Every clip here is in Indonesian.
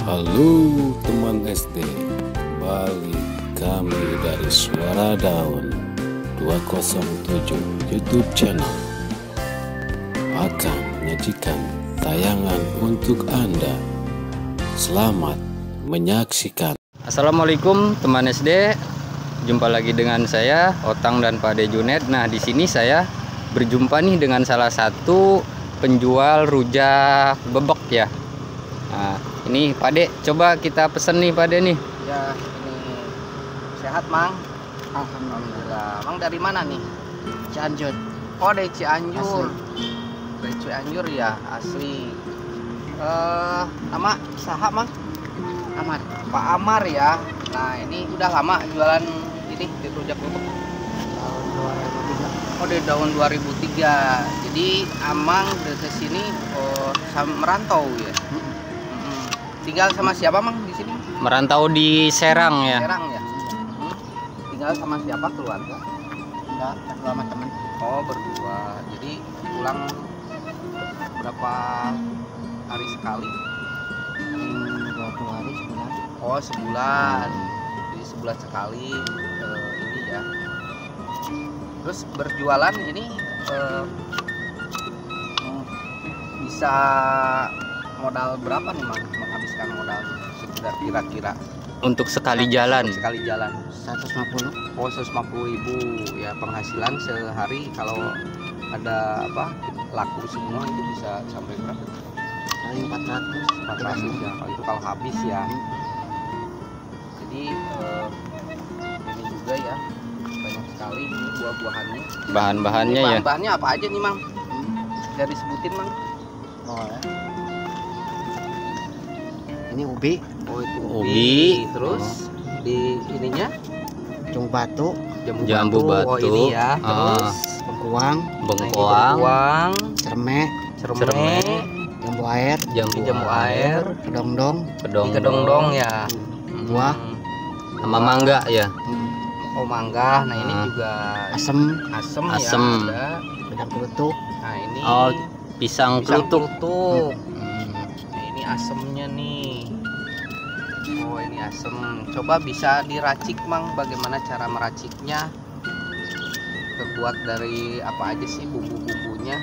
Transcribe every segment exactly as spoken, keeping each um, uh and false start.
Halo teman S D, kembali kami dari Suara Daun dua nol tujuh YouTube channel akan menyajikan tayangan untuk Anda. Selamat menyaksikan. Assalamualaikum teman S D, jumpa lagi dengan saya Otang dan Pak De Junet. Nah, di sini saya berjumpa nih dengan salah satu penjual rujak bebek ya. Nah, ini Pak De, coba kita pesen nih Pak De nih. Ya, ini sehat Mang. Alhamdulillah. Mang dari mana nih? Cianjur. Oh, dari Cianjur. Asli. Dari Cianjur ya, asli. Eh, nama saha Mang? Amar. Pak Amar ya. Nah, ini udah lama jualan ini di rujak bebek. Tahun dua ribu tiga. Oh, dari tahun dua ribu tiga. Jadi Amang dari sini oh, merantau ya. Tinggal sama siapa Mang di sini? Merantau di Serang ya. Serang ya. Hmm. Tinggal sama siapa, keluarga? Enggak, berdua sama teman. Oh, berdua. Jadi pulang berapa hari sekali? Dua puluh hari sebulan. Oh, sebulan. Jadi sebulan sekali eh, ini ya. Terus berjualan ini eh, bisa modal berapa nih Mang? Menghabiskan modal sekitar kira-kira Untuk sekali jalan. sekali jalan seratus lima puluh. Oh, seratus lima puluh ribu ya penghasilan sehari. Kalau ada apa laku semua itu bisa sampai berapa? Paling empat ratus. empat ratus ya. Kalau itu kalau habis ya. Jadi eh, ini juga ya banyak sekali ini buah-buahannya. Bahan-bahannya ya. Bahan-bahannya apa aja nih Mang? Bisa disebutin Mang? Oh ya. Ini ubi. Oh, itu ubi. Ubi. Terus oh. Di ininya jambu batu. Jambu, Jambu batu. Oh, ini ya. Terus Ah. bengkuang. Bengkoang. Bengkuang. Cermek. Cermek. Cermek. Jambu air. Jambu, Jambu air. Kedongdong. Kedongdong. Kedongdong ya. Buah. Sama mangga ya. Oh, mangga. Nah, ini Ah. juga asem. Asem, Asem. ya. Ada. Pisang kerutuk. Nah, ini Oh, pisang, pisang kerutuk. kerutuk. Nah, ini asemnya nih. Oh, ini asem. Coba bisa diracik Mang, bagaimana cara meraciknya? Terbuat dari apa aja sih bumbu-bumbunya?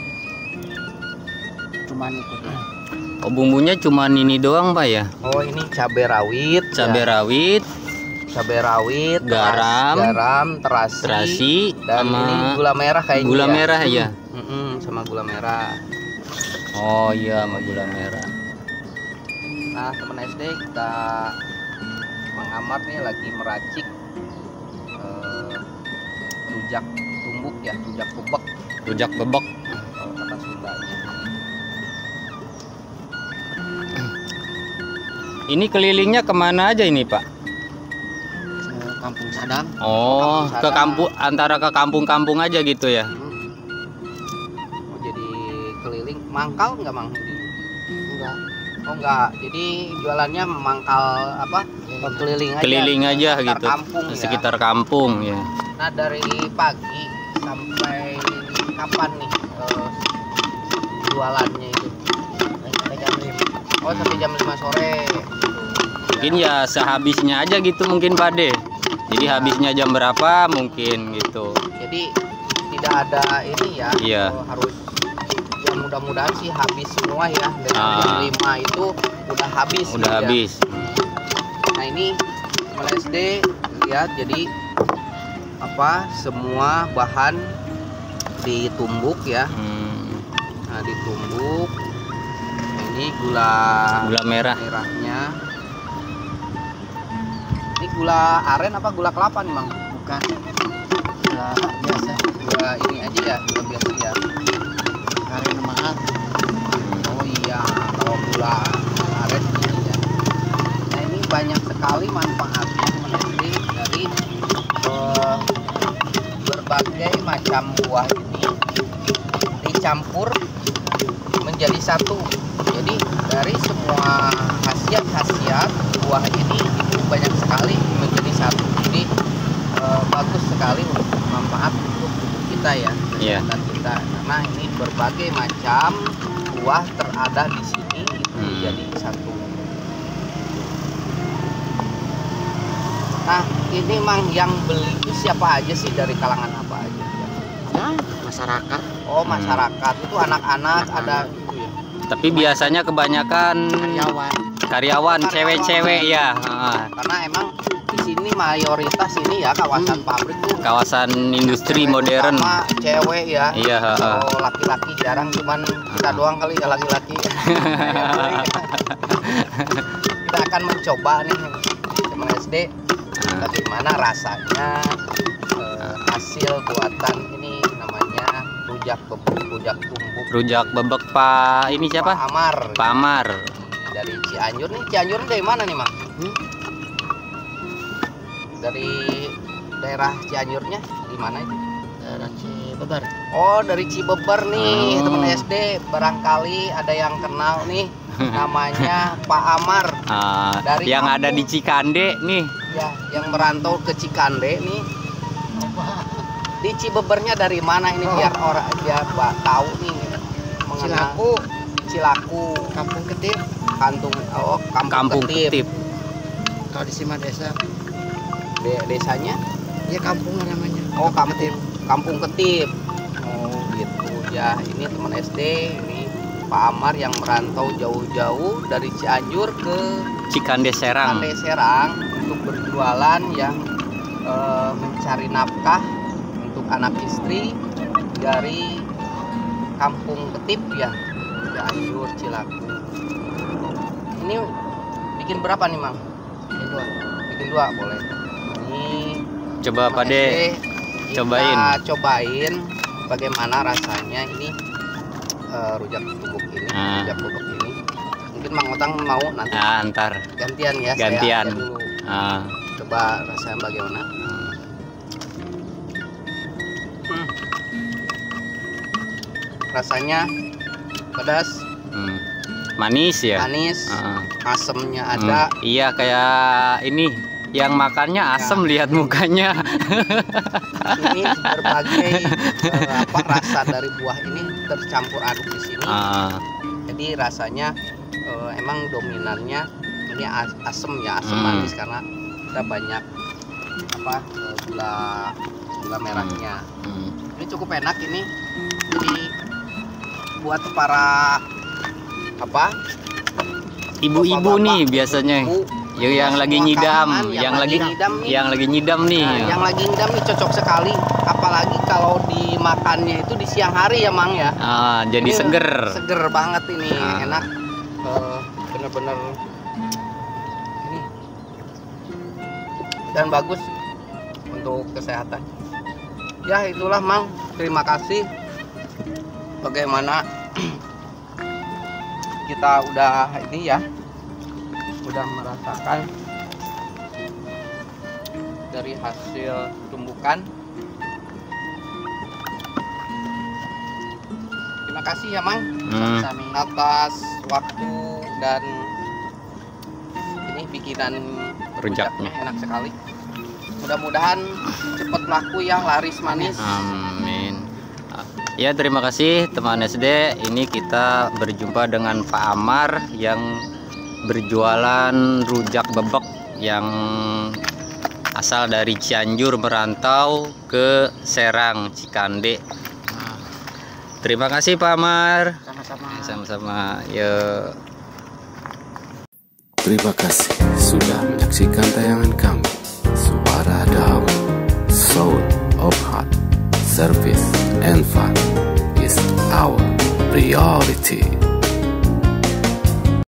Cuman itu deh. Oh, bumbunya cuman ini doang Pak ya? Oh, ini cabai rawit, Cabai ya. rawit, cabai rawit, garam, teras, garam, terasi, terasi, dan sama ini gula merah kayaknya. gula ya. merah ya. Mm-mm, sama gula merah. Oh iya, sama gula merah. Nah, teman S D, kita Mang Amar nih lagi meracik eh, rujak tumbuk ya, rujak bebek Rujak bebek. kalau kata Sundanya. Ini kelilingnya kemana aja ini Pak? Ke Kampung Sadang. Oh, Kampung ke Sadang. kampung, antara ke kampung-kampung aja gitu ya? Oh, jadi keliling mangkal nggak Mang? Enggak. Oh, enggak. Jadi jualannya mangkal apa? Keliling aja. Keliling aja sekitar gitu. Kampung ya. Sekitar kampung ya. Nah, dari pagi sampai kapan nih eh, jualannya itu? Sampai jam lima. Oh, sampai jam lima sore. Mungkin ya sehabisnya aja gitu mungkin Pak De. Jadi habisnya jam berapa mungkin gitu. Jadi tidak ada ini ya. Iya. Oh, harus ya mudah-mudahan sih habis semua ya. Dari Ah. jam lima itu udah habis. Udah gitu ya. habis. Nah, ini teman S D lihat, jadi apa semua bahan ditumbuk ya. Hmm, Nah, ditumbuk. Ini gula gula merah. merahnya. Ini gula aren apa gula kelapa nih Mang? Bukan. Gula biasa. Gula ini aja ya, gula biasa ya. Aren mahal. Oh iya, kalau gula aren ini ya. Nah, ini banyak sekali manfaatnya teman S D dari eh, berbagai macam buah ini dicampur menjadi satu. Jadi dari semua khasiat-khasiat buah ini itu banyak sekali menjadi satu. Jadi eh, bagus sekali untuk manfaat untuk tubuh kita ya, Iya. kesehatan kita. Karena ini berbagai macam buah terada di sini itu Hmm. jadi satu. Nah, ini Mang yang beli itu siapa aja sih, dari kalangan apa aja? Ya, masyarakat. Oh, masyarakat itu anak-anak ada itu ya. Tapi biasanya kebanyakan Karyawan. karyawan cewek-cewek ya. Ah, Karena emang di sini mayoritas ini ya kawasan pabrik tuh kawasan industri cewek modern. sama cewek ya. Iya, ha, ha. Oh, laki-laki jarang, cuman kita doang kali ya laki-laki. Kita akan mencoba nih teman S D bagaimana rasanya eh, hasil buatan ini, namanya rujak bebek, rujak tumbuk. Rujak bebek Pak ini siapa? Pak Amar. Pak Amar. Dari Cianjur nih. Cianjur dari mana nih, Mang? Hmm? Dari daerah Cianjurnya di mana itu? Daerah Cibeber. Oh, dari Cibeber nih, Oh. teman S D. Barangkali ada yang kenal nih, namanya Pak Amar. Ah, Dari yang kampung. ada di Cikande nih. Ya, yang merantau ke Cikande nih. Di Cibebernya dari mana ini, Oh. biar orang biar Pak tahu nih mengenal. Cilaku, Cilaku, Kampung Ketip. Kantung, oh, Kampung, Kampung Ketip. Ketip. Kalau di Sima Desa, De- desanya? ya kampung namanya. Oh, Kampung Kampung Ketip. Oh, gitu ya. Ini teman S D, ini Pak Amar yang merantau jauh-jauh dari Cianjur ke Cikande Serang. Cikande Serang untuk berjualan yang eh, mencari nafkah untuk anak istri dari Kampung Ketip ya, Cianjur, Cilaku. Ini bikin berapa nih, Mang? Ini dua. Bikin dua boleh. Ini Coba teman Pak De S D, kita cobain. cobain bagaimana rasanya ini eh, rujak bubuk ini, Ah. rujak bubuk ini. Mungkin Mang Otang mau nanti Ah, ntar. gantian ya. Gantian. Saya aja dulu. Ah. Coba rasanya bagaimana? Hmm. Rasanya pedas, Hmm. Manis ya. manis, Ah. asemnya Hmm, ada. Iya kayak ini yang makannya asem lihat mukanya. Ini berbagai eh, apa rasa dari buah ini tercampur aduk di sini. Ah. Jadi rasanya eh, emang dominannya ini as- asem ya, asem Hmm. manis karena kita banyak apa eh, gula gula merahnya. Hmm. Ini cukup enak ini. Jadi buat para apa? Ibu-ibu bapak-bapak, nih biasanya. ibu, Ya, yang lagi semua nyidam, kalangan, yang lagi ngidam nih. yang lagi nyidam nih. Nah, yang lagi ngidam nih cocok sekali, apalagi kalau dimakannya itu di siang hari ya, Mang ya. Ah, jadi Ini seger. Seger banget ini, Ah. enak. Eh, bener-bener ini dan bagus untuk kesehatan. Ya itulah, Mang. Terima kasih. Bagaimana kita udah ini ya, udah merasakan dari hasil tumbukan. Terima kasih ya, Mang, Hmm. atas waktu dan ini bikinan Rujaknya. enak sekali. Mudah-mudahan cepat laku ya, laris manis. Amin. Ya, terima kasih teman S D. Ini kita berjumpa dengan Pak Amar yang berjualan rujak bebek yang asal dari Cianjur merantau ke Serang, Cikande. Terima kasih Pak Amar. Sama-sama. Sama-sama. Yuk. Terima kasih sudah menyaksikan tayangan kami. Suara Daun, Soul of Heart, Service and Fun is our priority.